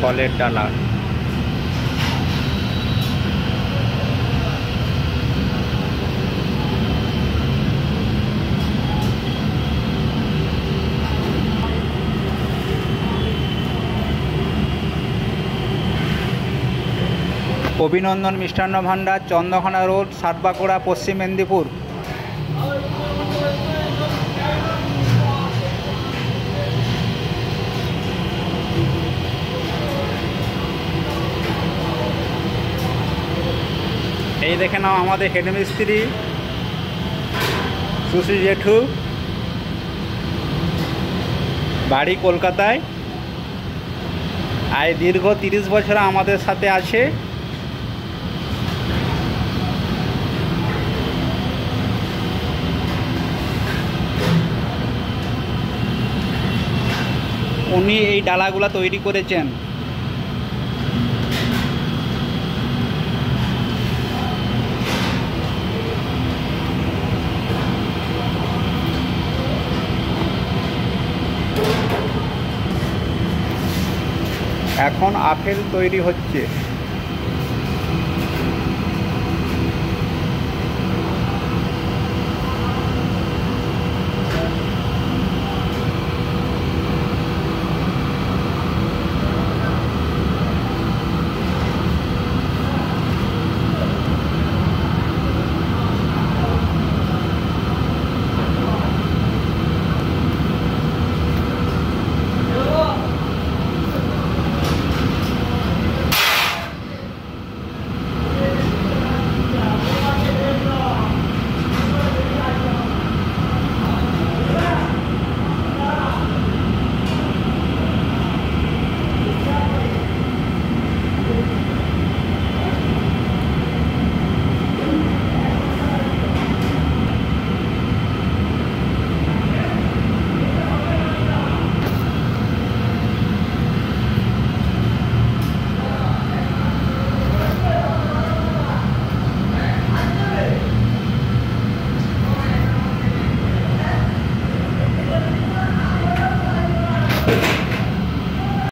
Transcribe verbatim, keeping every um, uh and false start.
ফলের ডালা। অভিনন্দন মিষ্টান্ন ভাণ্ডার, চন্দ্রকোনা রোড, সাতবাঁকুড়া, পশ্চিম মেদিনীপুর। এই দেখে নাও আমাদের হেডমিস্ত্রি সুশ্রী জেঠু, বাড়ি কলকাতায়, আজ দীর্ঘ তিরিশ বছর আমাদের সাথে আছে। উনি এই ডালাগুলা তৈরি করেছেন। এখন আপেল তৈরি হচ্ছে।